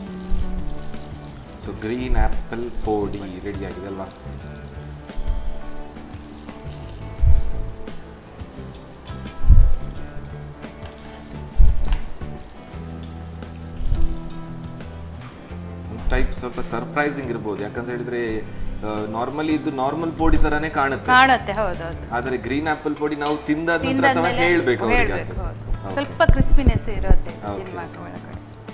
ಸೊ ಗ್ರೀನ್ ಆಪಲ್ ಪೋಡಿ ರೆಡಿ ಆಗಿದೆ ಅಲ್ವಾ? ಟೈಪ್ ಸ್ವಲ್ಪ ಸರ್ಪ್ರೈಸಿಂಗ್ ಇರಬಹುದು, ಯಾಕಂತ ಹೇಳಿದ್ರೆ ನಾರ್ಮಲಿ ಇದು ನಾರ್ಮಲ್ ಪೋಡಿ ತರಾನೇ ಕಾಣುತ್ತೆ ಕಾಣುತ್ತೆ ಹೌದೌದು. ಆದ್ರೆ ಗ್ರೀನ್ ಆಪಲ್ ಪೋಡಿ ನಾವು ತಿಂದಾದ ನಂತರ ಅಥವಾ ಹೇಳಬೇಕು ಅವರಿಗೆ, ಸ್ವಲ್ಪ ಕ್ರಿಸ್ಪಿನೆಸ್ ಇರುತ್ತೆ ತಿನ್ನುವಾಗ ಒಳಗಡೆ.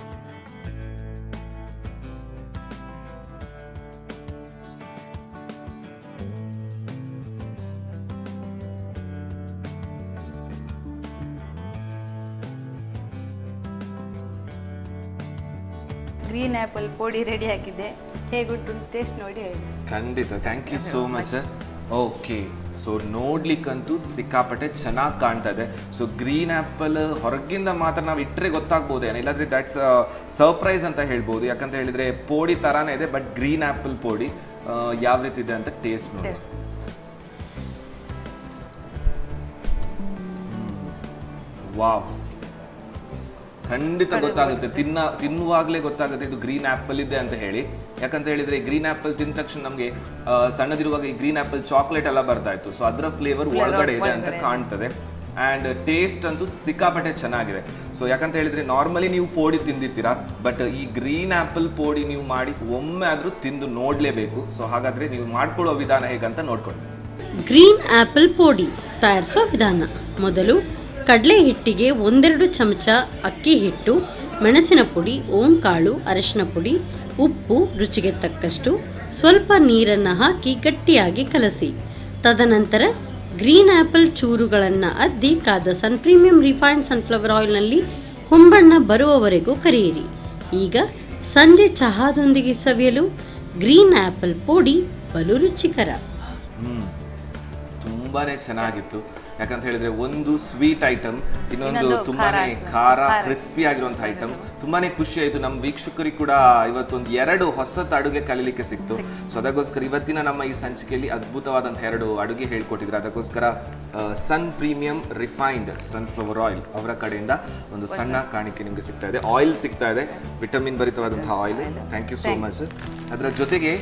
ಗ್ರೀನ್ ಆಪಲ್ ಪೋಡಿ ರೆಡಿ ಆಗಿದೆ, ಹೇಗುಂಟು ಟೇಸ್ಟ್ ನೋಡಿ ಹೇಳಿ. ಖಂಡಿತ, thank you so much. Okay, so ನೋಡ್ಲಿಕ್ಕಂತೂ ಸಿಕ್ಕಾಪಟ್ಟೆ ಚೆನ್ನಾಗಿ ಕಾಣ್ತಾ ಇದೆ. ಸೊ ಗ್ರೀನ್ ಆಪಲ್ ಹೊರಗಿಂದ ಮಾತ್ರ ನಾವು ಇಟ್ಟರೆ ಗೊತ್ತಾಗ್ಬೋದೇನೋ, ಇಲ್ಲಾಂದ್ರೆ ದಟ್ಸ್ ಸರ್ಪ್ರೈಸ್ ಅಂತ ಹೇಳ್ಬೋದು. ಯಾಕಂತ ಹೇಳಿದ್ರೆ ಪೋಡಿ ತರಾನೇ ಇದೆ, ಬಟ್ ಗ್ರೀನ್ ಆಪಲ್ ಪೋಡಿ ಯಾವ ರೀತಿ ಇದೆ ಅಂತ ಟೇಸ್ಟ್ ನೋಡಿ. ವಾವ್, ಖಂಡಿತ ಗೊತ್ತಾಗುತ್ತೆ, ತಿನ್ನ ತಿನ್ನುವಾಗಲೇ ಗೊತ್ತಾಗುತ್ತೆ ಇದು ಗ್ರೀನ್ ಆಪಲ್ ಇದೆ ಅಂತ ಹೇಳಿ. ಯಾಕಂತ ಹೇಳಿದ್ರೆ ಗ್ರೀನ್ ಆಪಲ್ ತಿಂದ ತಕ್ಷಣ ನಮಗೆ ಸಣ್ಣದಿರುವಾಗ ಈ ಗ್ರೀನ್ ಆಪಲ್ ಚಾಕ್ಲೇಟ್ ಎಲ್ಲ ಬರ್ತಾ ಇತ್ತು. ಸೊ ಅದರ ಫ್ಲೇವರ್ ಒಳಗಡೆ ಇದೆ ಅಂತ ಕಾಣ್ತದೆ. ಆ್ಯಂಡ್ ಟೇಸ್ಟ್ ಅಂತೂ ಸಿಕ್ಕಾಪಟ್ಟೆ ಚೆನ್ನಾಗಿದೆ. ಸೊ ಯಾಕಂತ ಹೇಳಿದ್ರೆ ನಾರ್ಮಲಿ ನೀವು ಪೋಡಿ ತಿಂದಿರ್ತೀರಾ, ಬಟ್ ಈ ಗ್ರೀನ್ ಆಪಲ್ ಪೋಡಿ ನೀವು ಮಾಡಿ ಒಮ್ಮೆ ಆದರೂ ತಿಂದು ನೋಡಲೇಬೇಕು. ಸೊ ಹಾಗಾದ್ರೆ ನೀವು ಮಾಡ್ಕೊಳ್ಳೋ ವಿಧಾನ ಹೇಗಂತ ನೋಡ್ಕೊಂಡು. ಗ್ರೀನ್ ಆಪಲ್ ಪೋಡಿ ತಯಾರಿಸುವ ವಿಧಾನ: ಮೊದಲು ಕಡಲೆ ಹಿಟ್ಟಿಗೆ ಒಂದೆರಡು ಚಮಚ ಅಕ್ಕಿ ಹಿಟ್ಟು, ಮೆಣಸಿನ ಪುಡಿ, ಓಂಕಾಳು, ಅರಿಶಿನ ಪುಡಿ, ಉಪ್ಪು ರುಚಿಗೆ ತಕ್ಕಷ್ಟು, ಸ್ವಲ್ಪ ನೀರನ್ನು ಹಾಕಿ ಗಟ್ಟಿಯಾಗಿ ಕಲಸಿ. ತದನಂತರ ಗ್ರೀನ್ ಆಪಲ್ ಚೂರುಗಳನ್ನು ಅದ್ದಿ ಕಾದ ಸನ್ ಪ್ರೀಮಿಯಂ ರಿಫೈನ್ಡ್ ಸನ್ಫ್ಲವರ್ ಆಯಿಲ್ನಲ್ಲಿ ಹೊಂಬಣ್ಣ ಬರುವವರೆಗೂ ಕರಿಯಿರಿ. ಈಗ ಸಂಜೆ ಚಹಾದೊಂದಿಗೆ ಸವಿಯಲು ಗ್ರೀನ್ ಆಪಲ್ ಪೋಡಿ ಬಲು ರುಚಿಕರ. ತುಂಬಾನೇ ಚೆನ್ನಾಗಿತ್ತು. ಯಾಕಂತ ಹೇಳಿದ್ರೆ ಒಂದು ಸ್ವೀಟ್ ಐಟಮ್, ಇನ್ನೊಂದು ತುಂಬಾನೇ ಖಾರ ಕ್ರಿಸ್ಪಿ ಆಗಿರುವಂತಹ ಐಟಮ್. ತುಂಬಾನೇ ಖುಷಿ ಆಯ್ತು. ನಮ್ಮ ವೀಕ್ಷಕರಿಗೆ ಕೂಡ ಇವತ್ತೊಂದು ಎರಡು ಹೊಸತ ಅಡುಗೆ ಕಲೀಲಿಕ್ಕೆ ಸಿಕ್ತು. ಸೊ ಅದಕ್ಕೋಸ್ಕರ ಇವತ್ತಿನ ನಮ್ಮ ಈ ಸಂಚಿಕೆಯಲ್ಲಿ ಅದ್ಭುತವಾದಂತಹ ಎರಡು ಅಡುಗೆ ಹೇಳ್ಕೊಟ್ಟಿದ್ರು. ಅದಕ್ಕೋಸ್ಕರ Sun Premium refined sunflower oil ಅವರ ಕಡೆಯಿಂದ ಒಂದು ಸಣ್ಣ ಕಾಣಿಕೆ ನಿಮಗೆ ಸಿಗ್ತಾ ಇದೆ. ಆಯಿಲ್ ಸಿಗ್ತಾ ಇದೆ, ವಿಟಮಿನ್ ಭರಿತವಾದಂತಹ oil. Thank you so much. ಅದರ ಜೊತೆಗೆ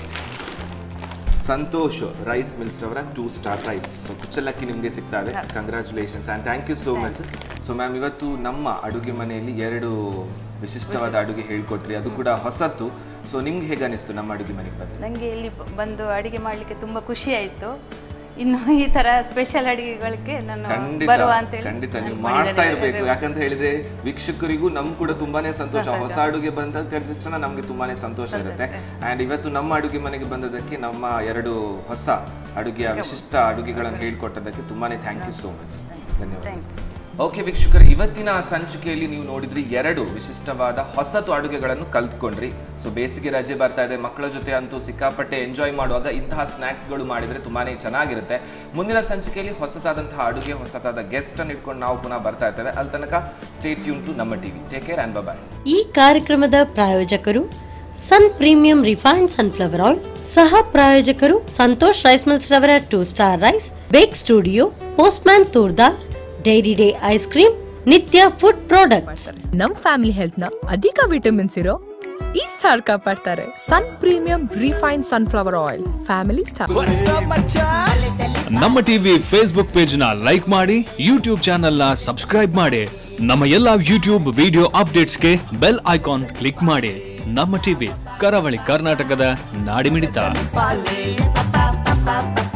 ಸಂತೋಷ್ ರೈಸ್ ಮಿಲ್ಸ್ ಅವರ ಟೂ ಸ್ಟಾರ್ ರೈಸ್, ಸೊ ಕುಚ್ಚಲಕ್ಕಿ ನಿಮಗೆ ಸಿಗ್ತಾ ಇದೆ. Congratulations and thank you so much. So ma'am, ಇವತ್ತು ನಮ್ಮ ಅಡುಗೆ ಮನೆಯಲ್ಲಿ ಎರಡು ವಿಶಿಷ್ಟವಾದ ಅಡುಗೆ ಹೇಳ್ಕೊಟ್ರಿ, ಅದು ಕೂಡ ಹೊಸತು. ಸೊ ನಿಮ್ಗೆ ಹೇಗೆ ಅನಿಸ್ತು ನಮ್ಮ ಅಡುಗೆ ಮನೆಗೆ ಬಂದು? ನನಗೆ ಇಲ್ಲಿ ಬಂದು ಅಡುಗೆ ಮಾಡಲಿಕ್ಕೆ ತುಂಬ ಖುಷಿ ಆಯಿತು. ಇನ್ನು ಈ ತರ ಸ್ಪೆಷಲ್ ಅಡಿಗೆಗಳಿಗೆ ನಾನು ಬರುವ ಅಂತ ಹೇಳಿ ಖಂಡಿತ ನೀವು ಮಾಡ್ತಾ ಇರಬೇಕು. ಯಾಕಂತ ಹೇಳಿದ್ರೆ ವೀಕ್ಷಕರಿಗೂ ನಮ್ ಕೂಡ ತುಂಬಾನೇ ಸಂತೋಷ. ಹೊಸ ಅಡುಗೆ ಬಂದ ತಕ್ಷಣ ನಮ್ಗೆ ತುಂಬಾನೇ ಸಂತೋಷ ಇರುತ್ತೆ. ಅಂಡ್ ಇವತ್ತು ನಮ್ಮ ಅಡುಗೆ ಮನೆಗೆ ಬಂದದಕ್ಕೆ, ನಮ್ಮ ಎರಡು ಹೊಸ ಅಡುಗೆಯ ವಿಶಿಷ್ಟ ಅಡುಗೆಗಳನ್ನು ಹೇಳ್ಕೊಟ್ಟದಕ್ಕೆ ತುಂಬಾನೇ ಥ್ಯಾಂಕ್ ಯು ಸೋ ಮಚ್. ಧನ್ಯವಾದ. ಓಕೆ ವೀಕ್ಷಕರು, ಇವತ್ತಿನ ಸಂಚಿಕೆಯಲ್ಲಿ ನೀವು ನೋಡಿದ್ರಿ ಎರಡು ವಿಶಿಷ್ಟವಾದ ಹೊಸತು ಅಡುಗೆಗಳನ್ನು ಕಲ್ತ್ಕೊಂಡ್ರಿ. ಸೊ ಬೇಸಿಗೆ ರಜೆ ಬರ್ತಾ ಇದೆ, ಮಕ್ಕಳ ಜೊತೆ ಅಂತೂ ಸಿಕ್ಕಾಪಟ್ಟೆ ಎಂಜಾಯ್ ಮಾಡುವಾಗ ಇಂತಹ ಸ್ನಾಕ್ಸ್ಗಳು ಮಾಡಿದ್ರೆ ತುಂಬಾನೇ ಚೆನ್ನಾಗಿರುತ್ತೆ. ಮುಂದಿನ ಸಂಚಿಕೆಯಲ್ಲಿ ಹೊಸತಾದಂತಹ ಅಡುಗೆ, ಹೊಸತಾದ ಗೆಸ್ಟ್ ಅನ್ನು ಇಟ್ಕೊಂಡು ನಾವು ಪುನಃ ಬರ್ತಾ ಇರ್ತೇವೆ. ಅಲ್ಲಿ ತನಕ ಸ್ಟೇ ಟ್ಯೂನ್ ಟು ನಮ್ಮ TV. Take care and bye. ಈ ಕಾರ್ಯಕ್ರಮದ ಪ್ರಾಯೋಜಕರು Sun Premium refined sunflower oil, ಸಹ ಪ್ರಾಯೋಜಕರು ಸಂತೋಷ್ ರೈಸ್ ಮಿಲ್ಸ್ ರವರ two star rice, Bake Studio, Postman toor dal, Dairy Day ice cream, Nithya food products. ನಮ್ ಫ್ಯಾಮಿಲಿ ಹೆಲ್ತ್ ನ ಅಧಿಕ ವಿಟಮಿನ್ಸ್ ಇರೋ ಈ ಸ್ಟಾರ್ ಕಾಪಾಡ್ತಾರೆ Sun Premium refined sunflower oil, family star. ನಮ್ಮ ಟಿವಿ ಫೇಸ್ಬುಕ್ ಪೇಜ್ ನ ಲೈಕ್ ಮಾಡಿ, ಯೂಟ್ಯೂಬ್ ಚಾನೆಲ್ ನ ಸಬ್ಸ್ಕ್ರೈಬ್ ಮಾಡಿ. ನಮ್ಮ ಎಲ್ಲಾ ಯೂಟ್ಯೂಬ್ ವಿಡಿಯೋ ಅಪ್ಡೇಟ್ಸ್ಗೆ ಬೆಲ್ ಐಕಾನ್ ಕ್ಲಿಕ್ ಮಾಡಿ. ನಮ್ಮ ಟಿವಿ, ಕರಾವಳಿ ಕರ್ನಾಟಕದ ನಾಡಿಮಿಡಿತ.